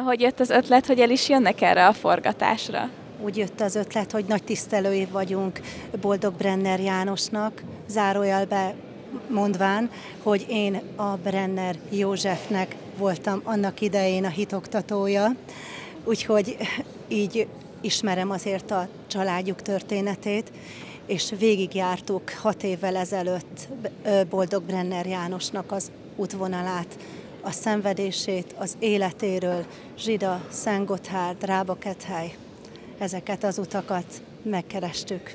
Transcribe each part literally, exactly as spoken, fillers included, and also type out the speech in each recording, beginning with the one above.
hogy jött az ötlet, hogy el is jönnek erre a forgatásra? Úgy jött az ötlet, hogy nagy tisztelői vagyunk Boldog Brenner Jánosnak, zárójelbe mondván, hogy én a Brenner Józsefnek voltam annak idején a hitoktatója, úgyhogy így ismerem azért a családjuk történetét, és végigjártuk hat évvel ezelőtt Boldog Brenner Jánosnak az útvonalát, a szenvedését, az életéről, Zsida, Szentgotthárd, Rába-Kethely. Ezeket az utakat megkerestük.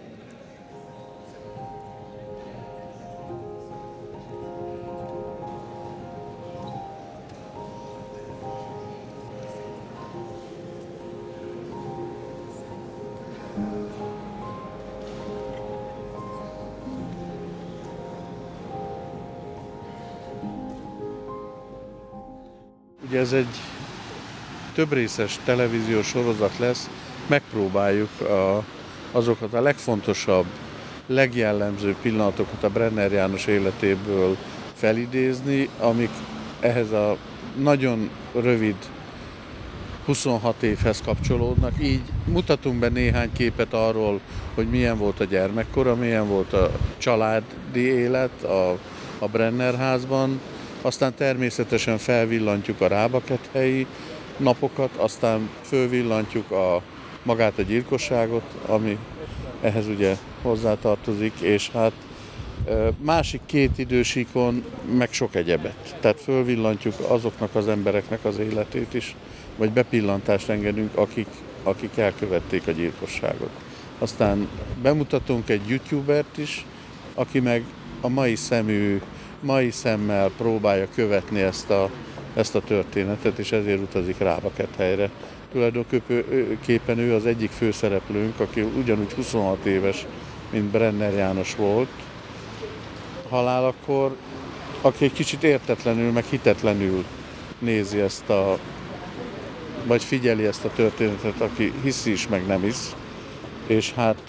Ugye ez egy többrészes televíziós sorozat lesz, megpróbáljuk a, azokat a legfontosabb, legjellemzőbb pillanatokat a Brenner János életéből felidézni, amik ehhez a nagyon rövid huszonhat évhez kapcsolódnak. Így mutatunk be néhány képet arról, hogy milyen volt a gyermekkora, milyen volt a családi élet a, a Brenner házban, aztán természetesen felvillantjuk a Rába-Kethelyi napokat, aztán fölvillantjuk a, magát a gyilkosságot, ami ehhez ugye hozzátartozik, és hát másik két idősíkon meg sok egyebet. Tehát fölvillantjuk azoknak az embereknek az életét is, vagy bepillantást engedünk, akik, akik elkövették a gyilkosságot. Aztán bemutatunk egy youtubert is, aki meg a mai szemű, mai szemmel próbálja követni ezt a, ezt a történetet, és ezért utazik Rába-Kethelyre. Tulajdonképpen ő az egyik főszereplőnk, aki ugyanúgy huszonhat éves, mint Brenner János volt halálakor, aki egy kicsit értetlenül, meg hitetlenül nézi ezt a, vagy figyeli ezt a történetet, aki hiszi is, meg nem hisz. És hát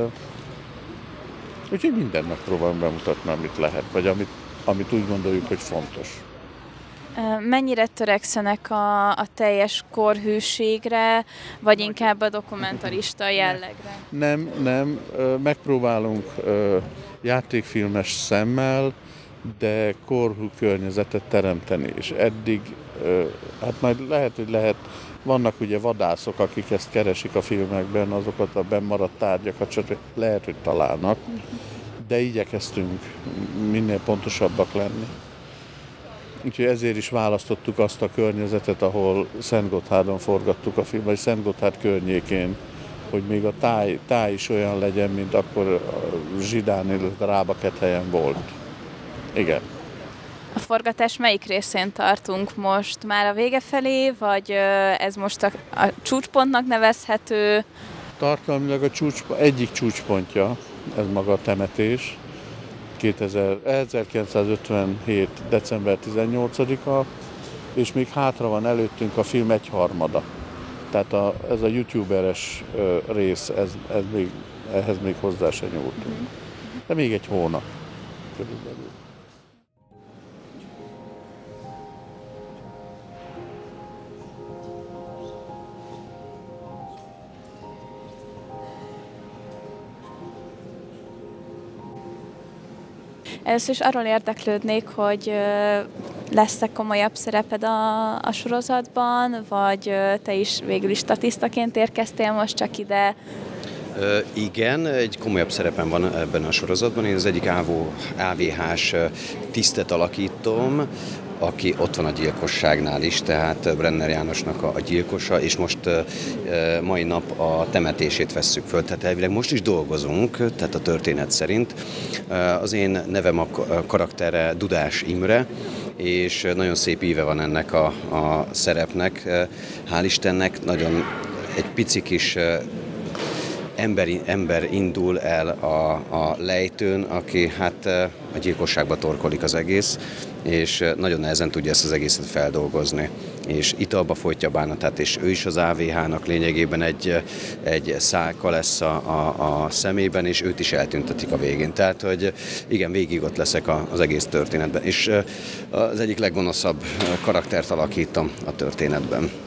úgyhogy mindent megpróbálom bemutatni, amit lehet, vagy amit, amit úgy gondoljuk, hogy fontos. Mennyire törekszenek a, a teljes korhűségre, vagy inkább a dokumentarista jellegre? Nem, nem. Megpróbálunk játékfilmes szemmel, de korhű környezetet teremteni. És eddig, hát majd lehet, hogy lehet, vannak ugye vadászok, akik ezt keresik a filmekben, azokat a bennmaradt tárgyakat, csak lehet, hogy találnak, de igyekeztünk minél pontosabbak lenni. Úgyhogy ezért is választottuk azt a környezetet, ahol Szentgotthárdon forgattuk a film, vagy Szentgotthárd környékén, hogy még a táj, táj is olyan legyen, mint akkor Zsidán, illetve Rába-Kethelyen volt. Igen. A forgatás melyik részén tartunk most? Már a vége felé, vagy ez most a, a csúcspontnak nevezhető? Tartalmilag a csúcs, egyik csúcspontja, ez maga a temetés. ezerkilencszázötvenhét. december tizennyolcadika, és még hátra van előttünk a film egyharmada. Tehát a, ez a youtuberes rész, ez, ez még, ehhez még hozzá se nyúltunk. De még egy hónap körülbelül. Először is arról érdeklődnék, hogy lesz-e komolyabb szereped a, a sorozatban, vagy te is végül is statisztaként érkeztél most csak ide? Uh, igen, egy komolyabb szerepem van ebben a sorozatban. Én az egyik á vé hás tisztet alakítom, aki ott van a gyilkosságnál is, tehát Brenner Jánosnak a, a gyilkosa, és most uh, mai nap a temetését vesszük föl, tehát elvileg most is dolgozunk, tehát a történet szerint. Uh, az én nevem a karaktere Dudás Imre, és nagyon szép íve van ennek a, a szerepnek. Uh, hál' Istennek nagyon egy pici kis uh, Ember, ember indul el a, a lejtőn, aki hát a gyilkosságba torkolik az egész, és nagyon nehezen tudja ezt az egészet feldolgozni. És italba folytja a bánatát, és ő is az á vé há-nak lényegében egy, egy szálka lesz a, a, a szemében, és őt is eltüntetik a végén. Tehát, hogy igen, végig ott leszek az egész történetben. És az egyik leggonoszabb karaktert alakítom a történetben.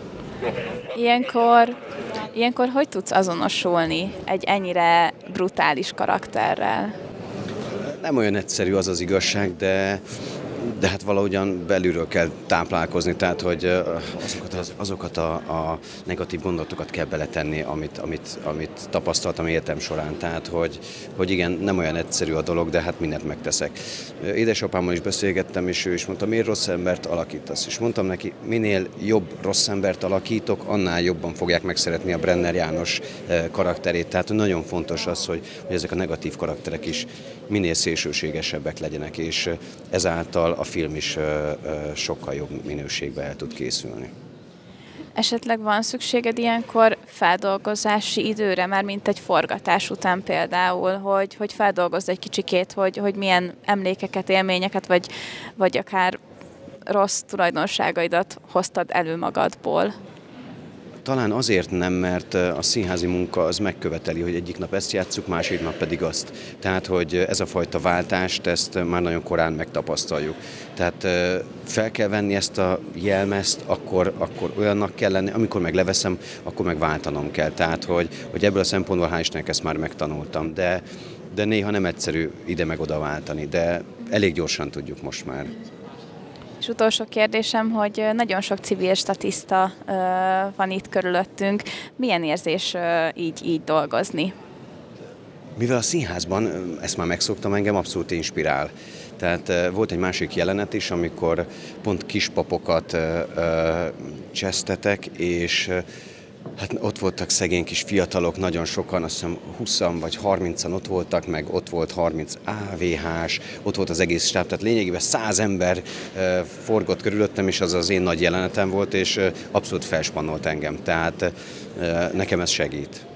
Ilyenkor, ilyenkor hogy tudsz azonosulni egy ennyire brutális karakterrel? Nem olyan egyszerű, az az igazság, de, de hát valahogyan belülről kell táplálkozni, tehát hogy azokat, az, azokat a, a negatív gondolatokat kell beletenni, amit, amit, amit tapasztaltam életem során. Tehát, hogy, hogy igen, nem olyan egyszerű a dolog, de hát mindent megteszek. Édesapámmal is beszélgettem, és ő is mondta, miért rossz embert alakítasz? És mondtam neki, minél jobb rossz embert alakítok, annál jobban fogják megszeretni a Brenner János karakterét. Tehát nagyon fontos az, hogy, hogy ezek a negatív karakterek is minél szélsőségesebbek legyenek, és ezáltal a film is sokkal jobb minőségben el tud készülni. Esetleg van szükséged ilyenkor feldolgozási időre, már mint egy forgatás után például, hogy, hogy feldolgozz egy kicsikét, hogy, hogy milyen emlékeket, élményeket, vagy, vagy akár rossz tulajdonságaidat hoztad elő magadból? Talán azért nem, mert a színházi munka az megköveteli, hogy egyik nap ezt játsszuk, másik nap pedig azt. Tehát, hogy ez a fajta váltást, ezt már nagyon korán megtapasztaljuk. Tehát fel kell venni ezt a jelmezt, akkor, akkor olyannak kell lenni, amikor meg leveszem, akkor meg váltanom kell. Tehát, hogy, hogy ebből a szempontból hál' Istennek ezt már megtanultam, de, de néha nem egyszerű ide meg oda váltani, de elég gyorsan tudjuk most már. És utolsó kérdésem, hogy nagyon sok civil statiszta van itt körülöttünk. Milyen érzés így, így dolgozni? Mivel a színházban, ezt már megszoktam, engem abszolút inspirál. Tehát volt egy másik jelenet is, amikor pont kispapokat csesztetek, és hát ott voltak szegény kis fiatalok, nagyon sokan, azt hiszem húszan vagy harmincan ott voltak, meg ott volt harminc á vé hás, ott volt az egész stáb, tehát lényegében száz ember forgott körülöttem, és az az én nagy jelenetem volt, és abszolút felspannolt engem, tehát nekem ez segít.